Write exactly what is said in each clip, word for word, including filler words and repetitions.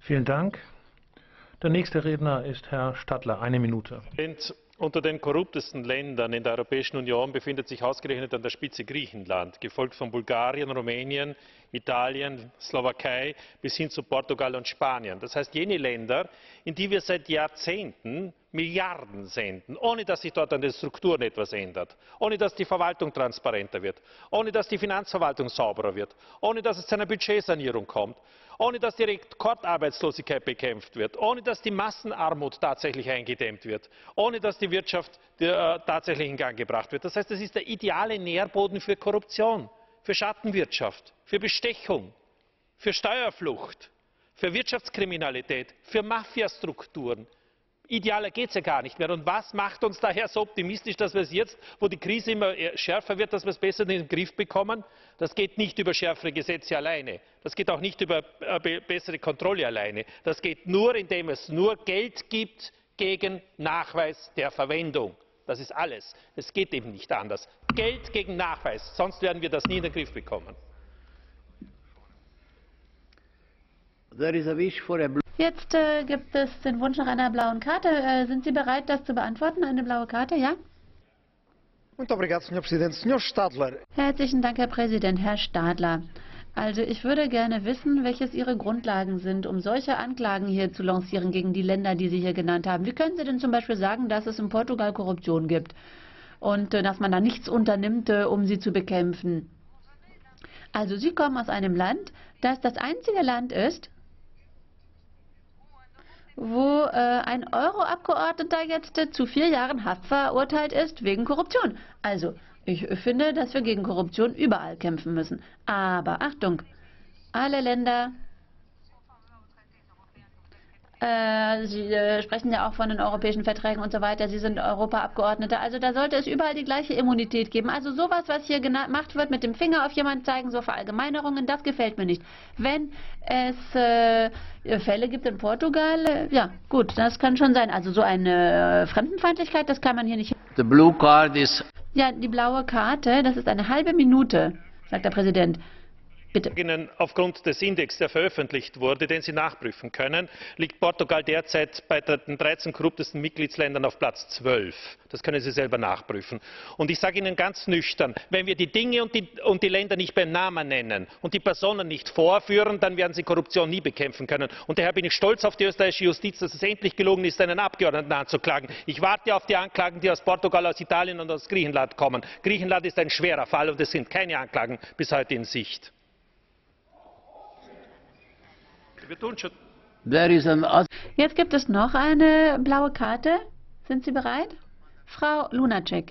Vielen Dank. Der nächste Redner ist Herr Stadler. Eine Minute. Unter den korruptesten Ländern in der Europäischen Union befindet sich ausgerechnet an der Spitze Griechenland, gefolgt von Bulgarien, Rumänien, Italien, Slowakei bis hin zu Portugal und Spanien. Das heißt, jene Länder, in die wir seit Jahrzehnten Milliarden senden, ohne dass sich dort an den Strukturen etwas ändert, ohne dass die Verwaltung transparenter wird, ohne dass die Finanzverwaltung sauberer wird, ohne dass es zu einer Budgetsanierung kommt, ohne dass die Rekordarbeitslosigkeit bekämpft wird, ohne dass die Massenarmut tatsächlich eingedämmt wird, ohne dass die Wirtschaft äh, tatsächlich in Gang gebracht wird. Das heißt, es ist der ideale Nährboden für Korruption, für Schattenwirtschaft, für Bestechung, für Steuerflucht, für Wirtschaftskriminalität, für Mafiastrukturen. Idealer geht es ja gar nicht mehr. Und was macht uns daher so optimistisch, dass wir es jetzt, wo die Krise immer schärfer wird, dass wir es besser in den Griff bekommen? Das geht nicht über schärfere Gesetze alleine. Das geht auch nicht über äh, bessere Kontrolle alleine. Das geht nur, indem es nur Geld gibt gegen Nachweis der Verwendung. Das ist alles. Es geht eben nicht anders. Geld gegen Nachweis, sonst werden wir das nie in den Griff bekommen. Jetzt äh, gibt es den Wunsch nach einer blauen Karte. Äh, sind Sie bereit, das zu beantworten? Eine blaue Karte, ja? Muito obrigado, senhor Presidente. senhor Stadler. Herzlichen Dank, Herr Präsident. Herr Stadler. Also ich würde gerne wissen, welches Ihre Grundlagen sind, um solche Anklagen hier zu lancieren gegen die Länder, die Sie hier genannt haben. Wie können Sie denn zum Beispiel sagen, dass es in Portugal Korruption gibt und äh, dass man da nichts unternimmt, äh, um sie zu bekämpfen? Also Sie kommen aus einem Land, das das einzige Land ist, wo äh, ein Euroabgeordneter jetzt äh, zu vier Jahren Haft verurteilt ist wegen Korruption. Also, ich finde, dass wir gegen Korruption überall kämpfen müssen. Aber Achtung, alle Länder, äh, Sie äh, sprechen ja auch von den europäischen Verträgen und so weiter, Sie sind Europaabgeordnete, also da sollte es überall die gleiche Immunität geben. Also sowas, was hier gemacht wird, mit dem Finger auf jemanden zeigen, so Verallgemeinerungen, das gefällt mir nicht. Wenn es äh, Fälle gibt in Portugal, äh, ja gut, das kann schon sein. Also so eine äh, Fremdenfeindlichkeit, das kann man hier nicht. The blue card is... Ja, die blaue Karte, das ist eine halbe Minute, sagt der Präsident. Bitte. Aufgrund des Index, der veröffentlicht wurde, den Sie nachprüfen können, liegt Portugal derzeit bei den dreizehn korruptesten Mitgliedsländern auf Platz zwölf. Das können Sie selber nachprüfen. Und ich sage Ihnen ganz nüchtern, wenn wir die Dinge und die, und die Länder nicht beim Namen nennen und die Personen nicht vorführen, dann werden Sie Korruption nie bekämpfen können. Und daher bin ich stolz auf die österreichische Justiz, dass es endlich gelungen ist, einen Abgeordneten anzuklagen. Ich warte auf die Anklagen, die aus Portugal, aus Italien und aus Griechenland kommen. Griechenland ist ein schwerer Fall und es sind keine Anklagen bis heute in Sicht. Jetzt gibt es noch eine blaue Karte. Sind Sie bereit? Frau Lunacek.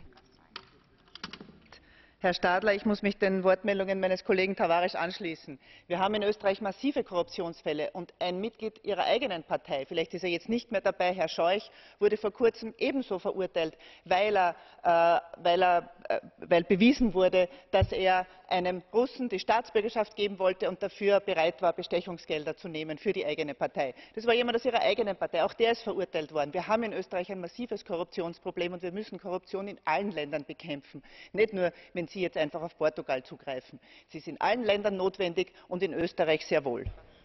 Herr Stadler, ich muss mich den Wortmeldungen meines Kollegen Tavares anschließen. Wir haben in Österreich massive Korruptionsfälle und ein Mitglied Ihrer eigenen Partei, vielleicht ist er jetzt nicht mehr dabei, Herr Scheuch, wurde vor kurzem ebenso verurteilt, weil, er, äh, weil, er, äh, weil bewiesen wurde, dass er einem Russen die Staatsbürgerschaft geben wollte und dafür bereit war, Bestechungsgelder zu nehmen für die eigene Partei. Das war jemand aus Ihrer eigenen Partei. Auch der ist verurteilt worden. Wir haben in Österreich ein massives Korruptionsproblem und wir müssen Korruption in allen Ländern bekämpfen. Nicht nur, wenn Sie jetzt einfach auf Portugal zugreifen. Sie ist in allen Ländern notwendig und in Österreich sehr wohl.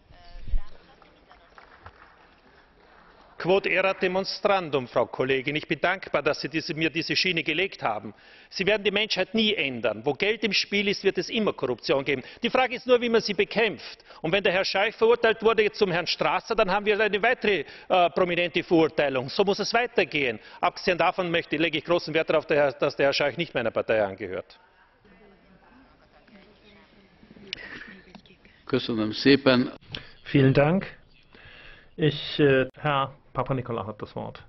Quod erat demonstrandum, Frau Kollegin. Ich bin dankbar, dass Sie diese, mir diese Schiene gelegt haben. Sie werden die Menschheit nie ändern. Wo Geld im Spiel ist, wird es immer Korruption geben. Die Frage ist nur, wie man sie bekämpft. Und wenn der Herr Scheuch verurteilt wurde jetzt zum Herrn Strasser, dann haben wir eine weitere äh, prominente Verurteilung. So muss es weitergehen. Abgesehen davon möchte, lege ich großen Wert darauf, dass der Herr Scheuch nicht meiner Partei angehört. Vielen Dank. Ich, äh, Herr Papanikolaou hat das Wort.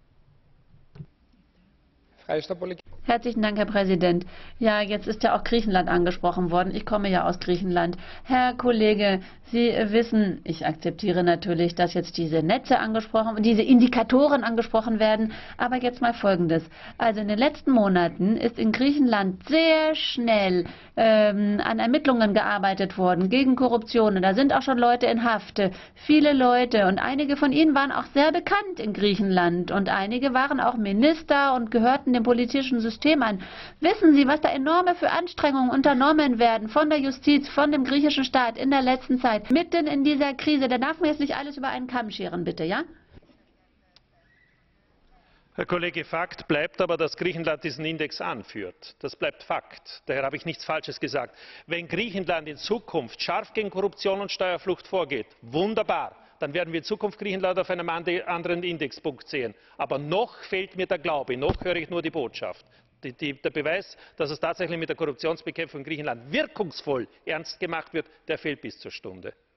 Herzlichen Dank, Herr Präsident. Ja, jetzt ist ja auch Griechenland angesprochen worden. Ich komme ja aus Griechenland. Herr Kollege, Sie wissen, ich akzeptiere natürlich, dass jetzt diese Netze angesprochen, diese Indikatoren angesprochen werden. Aber jetzt mal Folgendes. Also in den letzten Monaten ist in Griechenland sehr schnell ähm, an Ermittlungen gearbeitet worden gegen Korruption. Und da sind auch schon Leute in Haft. Viele Leute. Und einige von ihnen waren auch sehr bekannt in Griechenland. Und einige waren auch Minister und gehörten dem dem politischen System an. Wissen Sie, was da enorme für Anstrengungen unternommen werden von der Justiz, von dem griechischen Staat in der letzten Zeit, mitten in dieser Krise? Da darf man jetzt nicht alles über einen Kamm scheren, bitte, ja? Herr Kollege, Fakt bleibt aber, dass Griechenland diesen Index anführt. Das bleibt Fakt. Daher habe ich nichts Falsches gesagt. Wenn Griechenland in Zukunft scharf gegen Korruption und Steuerflucht vorgeht, wunderbar. Dann werden wir in Zukunft Griechenland auf einem anderen Indexpunkt sehen. Aber noch fehlt mir der Glaube, noch höre ich nur die Botschaft. Die, die, der Beweis, dass es tatsächlich mit der Korruptionsbekämpfung in Griechenland wirkungsvoll ernst gemacht wird, der fehlt bis zur Stunde.